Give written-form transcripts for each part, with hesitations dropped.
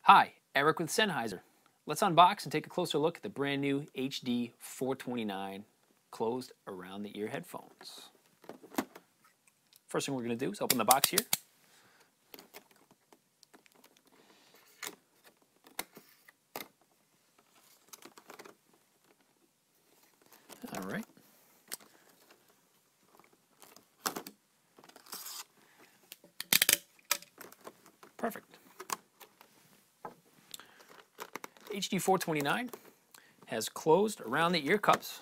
Hi, Eric with Sennheiser. Let's unbox and take a closer look at the brand new HD 429 closed around the ear headphones. First thing we're going to do is open the box here. All right. Perfect. HD 429 has closed around the ear cups.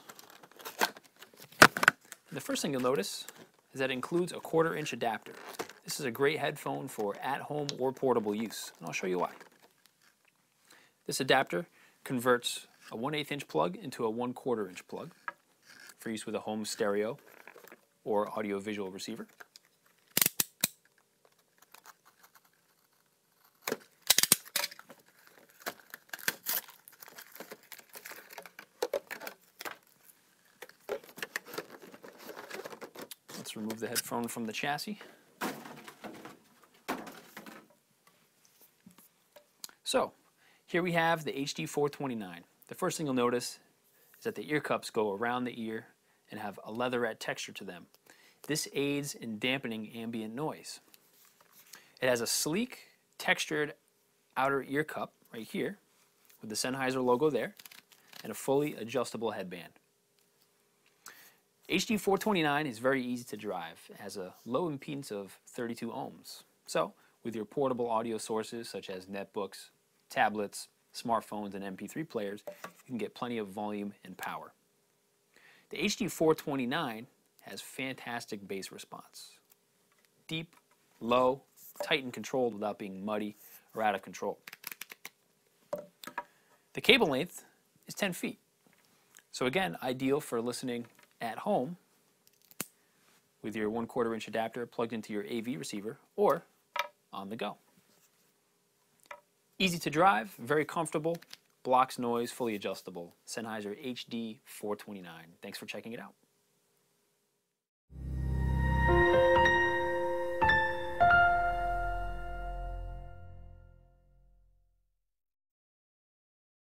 And the first thing you'll notice is that it includes a 1/4-inch adapter. This is a great headphone for at-home or portable use, and I'll show you why. This adapter converts a 1/8-inch plug into a 1/4-inch plug for use with a home stereo or audio-visual receiver. Let's remove the headphone from the chassis. So, here we have the HD 429. The first thing you'll notice is that the ear cups go around the ear and have a leatherette texture to them. This aids in dampening ambient noise. It has a sleek, textured outer ear cup right here with the Sennheiser logo there and a fully adjustable headband. HD 429 is very easy to drive. It has a low impedance of 32 ohms. So, with your portable audio sources such as netbooks, tablets, smartphones, and MP3 players, you can get plenty of volume and power. The HD 429 has fantastic bass response. Deep, low, tight and controlled without being muddy or out of control. The cable length is 10 feet. So again, ideal for listening at home with your 1/4-inch adapter plugged into your AV receiver or on the go. Easy to drive, very comfortable, blocks noise, fully adjustable. Sennheiser HD 429. Thanks for checking it out.